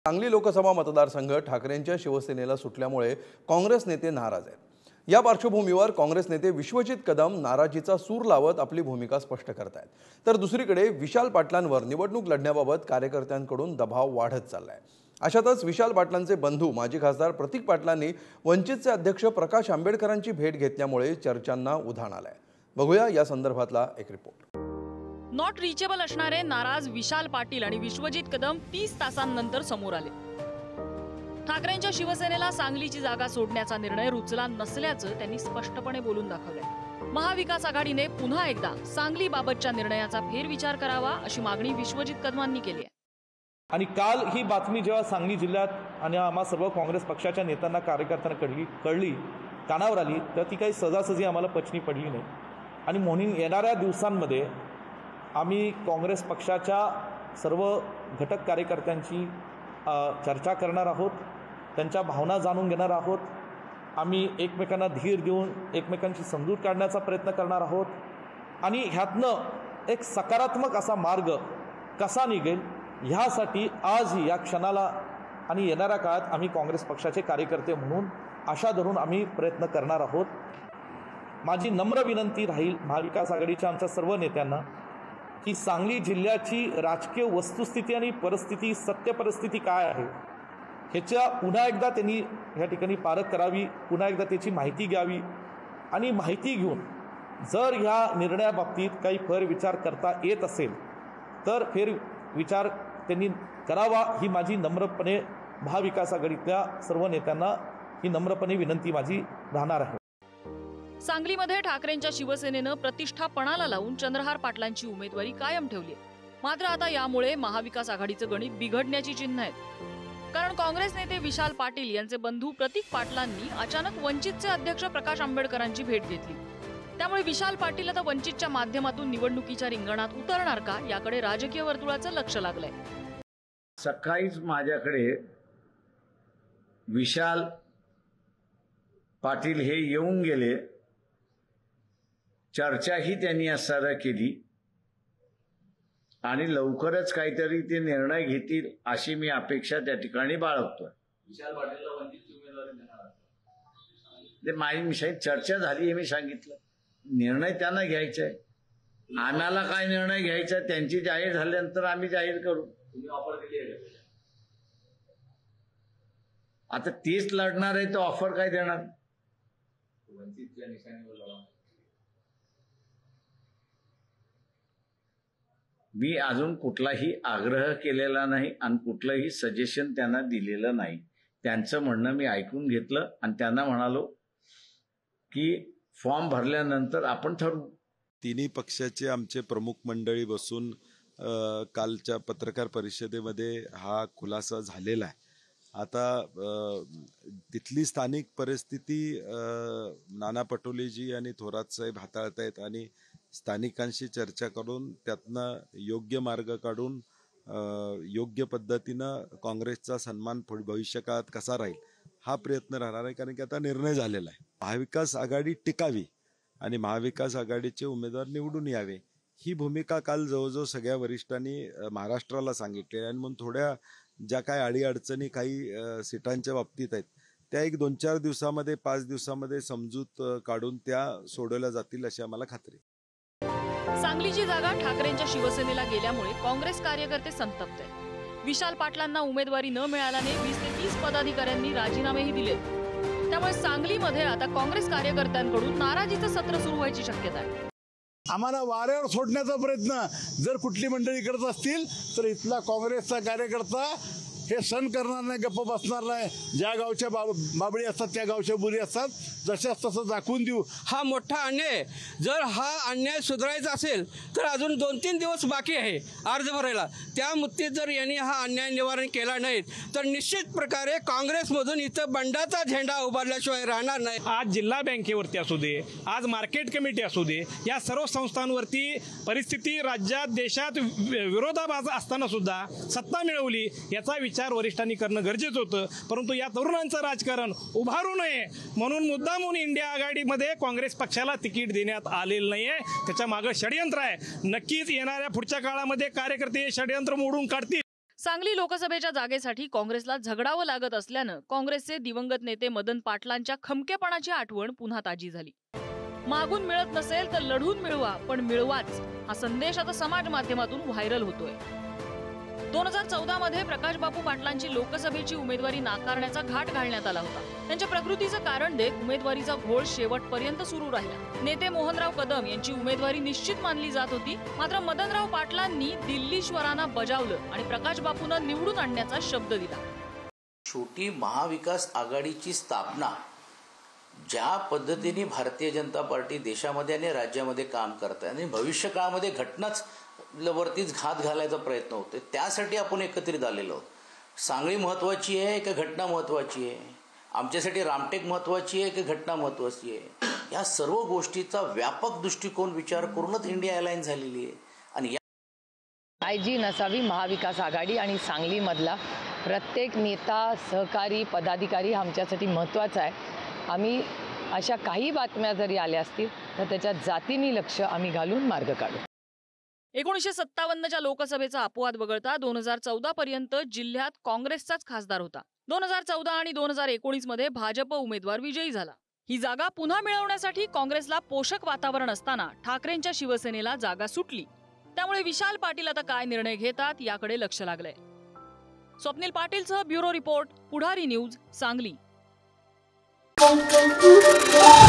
सांगली लोकसभा मतदारसंघ ठाकरेंच्या शिवसेनेला सुटल्यामुळे काँग्रेस नेते नाराज आहेत। या पार्श्वभूमीवर काँग्रेस नेते विश्वजित कदम नाराजीचा सूर लावत आपली भूमिका स्पष्ट करतायत, तर दुसरीकडे विशाल पाटलांवर निवडणूक लढण्याबाबत कार्यकर्त्यांकडून दबाव वाढत चाललाय। अशातच विशाल पाटलांचे बंधू माजी खासदार प्रतीक पाटलांनी वंचितचे अध्यक्ष प्रकाश आंबेडकरांची भेट घेतल्यामुळे चर्चांना उधाण आलंय। बघूया या संदर्भातला एक रिपोर्ट। नॉट रिचेबल असणारे नाराज विशाल पाटील आणि विश्वजित कदम 30 तासांनंतर समोर आले। ठाकरेंच्या शिवसेनेला सांगलीची जागा सोडण्याचा निर्णय रुचला नसल्याचं त्यांनी स्पष्टपणे बोलून दाखवलंय। महाविकास आघाडीने पुन्हा एकदा सांगली बाबतच्या निर्णयाचा फेरविचार करावा अशी मागणी विश्वजित कदमांनी केली आहे। आणि काल ही बातमी जेव्हा सांगली जिल्ह्यात आणि आम्हा सर्व काँग्रेस पक्षाच्या नेत्यांना कार्यकर्त्यांना कळली कानावर आली, तर ती काही सहजासहजी आम्हाला पचनी पडली नाही। आणि म्हणून येणाऱ्या दिवसांमध्ये आम्ही काँग्रेस पक्षाच्या सर्व घटक कार्यकर्त्यांची चर्चा करणार आहोत, त्यांच्या भावना जाणून घेणार आहोत। आम्ही एकमेकांना धीर देऊन एकमेकांची समजूत काढण्याचा प्रयत्न करणार आहोत आणि ह्यातनं एक सकारात्मक असा मार्ग कसा निघेल ह्यासाठी आजही या क्षणाला आणि येणाऱ्या काळात आम्ही काँग्रेस पक्षाचे कार्यकर्ते म्हणून आशा धरून आम्ही प्रयत्न करणार आहोत। माझी नम्र विनंती राहील महाविकास आघाडीच्या आमच्या सर्व नेत्यांना की सांगली जिल्ह्याची राजकीय वस्तुस्थिती आणि परिस्थिती, सत्य परिस्थिती काय आहे ह्याच्या पुन्हा एकदा त्यांनी ह्या ठिकाणी पारख करावी, पुन्हा एकदा त्याची माहिती घ्यावी आणि माहिती घेऊन जर ह्या निर्णयाबाबतीत काही फेरविचार करता येत असेल तर फेरविचार त्यांनी करावा ही माझी नम्रपणे महाविकास आघाडीतल्या सर्व नेत्यांना ही नम्रपणे विनंती माझी राहणार आहे। सांगलीमध्ये ठाकरेंच्या शिवसेनेनं प्रतिष्ठा पणाला लावून चंद्रहार पाटलांची उमेदवारी कायम ठेवली, मात्र आता यामुळे महाविकास आघाडीचं गणित बिघडण्याची चिन्ह आहेत। कारण काँग्रेस नेते विशाल पाटील यांचे बंधू प्रतीक पाटलांनी अचानक वंचितचे अध्यक्ष प्रकाश आंबेडकरांची भेट घेतली। त्यामुळे विशाल पाटील आता वंचितच्या माध्यमातून निवडणुकीच्या रिंगणात उतरणार का याकडे राजकीय वर्तुळाचं लक्ष लागलंय। सकाळीच माझ्याकडे विशाल पाटील हे येऊन गेले, चर्चाही त्यांनी असताना केली आणि लवकरच काहीतरी ते निर्णय घेतील अशी मी अपेक्षा त्या ठिकाणी बाळगतोय। विशाल पाटीलला वंचितची उमेदवारी देणार ते माझी विषयी चर्चा झाली हे मी सांगितलं। निर्णय त्यांना घ्यायचा आहे, आम्हाला काय निर्णय घ्यायचा त्यांची जाहीर झाल्यानंतर आम्ही जाहीर करू। तुम्ही ऑफर दिली आहे? आता तेच लढणार आहे तर ऑफर काय देणार? वंचितच्या निशाणीवर लढा। मी अजून कुठलाही आग्रह केलेला नाही आणि कुठलंही सजेशन त्यांना दिलेलं नाही। त्यांचं म्हणणं मी ऐकून घेतलं आणि त्यांना म्हणालो की फॉर्म भरल्यानंतर आपण ठरवू। तिन्ही पक्षाचे आमचे प्रमुख मंडळी बसून कालच्या पत्रकार परिषदेमध्ये हा खुलासा झालेला आहे। आता तिथली स्थानिक परिस्थिती नाना पटोलेजी आणि थोरात साहेब हाताळतायत आणि स्थानिकांशी चर्चा करून त्यातनं योग्य मार्ग काढून योग्य पद्धतीनं काँग्रेसचा सन्मान भविष्यकाळात कसा राहील हा प्रयत्न राहणार आहे। कारण की आता निर्णय झालेला आहे, महाविकास आघाडी टिकावी आणि महाविकास आघाडीचे उमेदवार निवडून यावे ही भूमिका काल जवळजवळ सगळ्या वरिष्ठांनी महाराष्ट्राला सांगितली आणि म्हणून थोड्या ज्या काही अडीअडचणी काही सीटांच्या बाबतीत आहेत त्या एक 2-4 दिवसामध्ये 5 दिवसामध्ये समजूत काढून त्या सोडवल्या जातील अशी आम्हाला खात्री। सांगलीची जागा ठाकरेंच्या शिवसेनेला गेल्यामुळे काँग्रेस कार्यकर्ते संतप्त आहेत। विशाल पाटलांना उमेदवारी न मिळाल्याने 20 ते 30 पदाधिकाऱ्यांनी राजीनामेही दिले। त्यामुळे सांगलीमध्ये आता काँग्रेस कार्यकर्त्यांकडून नाराजीचं सत्र सुरू व्हायची शक्यता आहे। आम्हाला वाऱ्यावर सोडण्याचा प्रयत्न जर कुठली मंडळी करत असतील तर इथला काँग्रेसचा कार्यकर्ता हे सण करणार नाही, गप्प बसणार नाही। ज्या गावच्या बाबळी असतात त्या गावच्या बुरी असतात, जशाच तसं दाखवून देऊ। हा मोठा अन्याय, जर हा अन्याय सुधारायचा असेल तर अजून 2-3 दिवस बाकी आहे अर्ज भरायला। त्या मुद्दे जर यांनी हा अन्याय निवारण केला नाही तर निश्चित प्रकारे काँग्रेसमधून इथं बंडाचा झेंडा उभारल्याशिवाय राहणार नाही। आज जिल्हा बँकेवरती असू दे, आज मार्केट कमिटी असू दे, या सर्व संस्थांवरती परिस्थिती राज्यात देशात विरोधाभास असताना सुद्धा सत्ता मिळवली याचा विचार वरिष्ठांनी करणं गरजेचं होतं। परंतु या तरुणांचं राजकारण उभारू नये म्हणून मुद्दामून इंडिया आघाडीमध्ये काँग्रेस पक्षाला तिकीट देण्यात आलेलं नाहीये, त्याच्या मागे षडयंत्र आहे। नक्कीच येणाऱ्या पुढच्या काळामध्ये कार्यकर्ते षडयंत्र मोडून काढतील। सांगली लोकसभेच्या जागेसाठी काँग्रेसला झगडावं लागत असल्यानं काँग्रेसचे दिवंगत नेते मदन पाटलांच्या खमकेपणाची आठवण पुन्हा ताजी झाली. मागून मिळत नसेल तर लढून मिळवा, पण मिळवाच हा संदेश आता समाज माध्यमातून व्हायरल होतोय. 2014 मध्ये प्रकाश बापू पाटलांची लोकसभेची उमेदवारी नाकारण्याचा घाट घालण्यात आला होता. त्यांच्या प्रकृतीचं कारण देत उमेदवारीचा घोळ शेवटपर्यंत सुरू राहिला. नेते मोहनराव कदम यांची उमेदवारी निश्चित मानली जात होती. मात्र मदनराव पाटलांनी दिल्लीश्वरांना बजावलं आणि प्रकाश बापूंना निवडून आणण्याचा शब्द दिला. शेवटी महाविकास आघाडीची स्थापना ज्या पद्धतीने भारतीय जनता पार्टी देशामध्ये आणि राज्यामध्ये काम करते आणि भविष्य काळामध्ये घटनाच वरतीच घात घालायचा प्रयत्न होतो, त्यासाठी आपण एकत्रित आलेलो आहोत. सांगली महत्वाची आहे का घटना महत्वाची आहे? आमच्यासाठी रामटेक महत्वाची आहे की घटना महत्वाची आहे? या सर्व गोष्टीचा व्यापक दृष्टिकोन विचार करूनच इंडिया अलायन्स झालेली आहे. आणि आयजी नसावी महाविकास आघाडी आणि सांगलीमधला प्रत्येक नेता, सहकारी, पदाधिकारी आमच्यासाठी महत्त्वाचा आहे. आम्ही अशा काही बातम्या जरी आल्या असतील तर त्याच्या जातीने लक्ष आम्ही घालून मार्ग काढू. 1957च्या लोकसभेचा अपवाद वगळता 2014 पर्यंत जिल्ह्यात काँग्रेसचाच खासदार होता. 2014 आणि 2019 मध्ये भाजप उमेदवार विजयी झाला. ही जागा पुन्हा मिळवण्यासाठी काँग्रेसला पोषक वातावरण असताना ठाकरेंच्या शिवसेनेला जागा सुटली. त्यामुळे विशाल पाटील आता काय निर्णय घेतात याकडे लक्ष लागलंय. स्वप्नील पाटीलसह bureau report, Pudhari news, Sangli.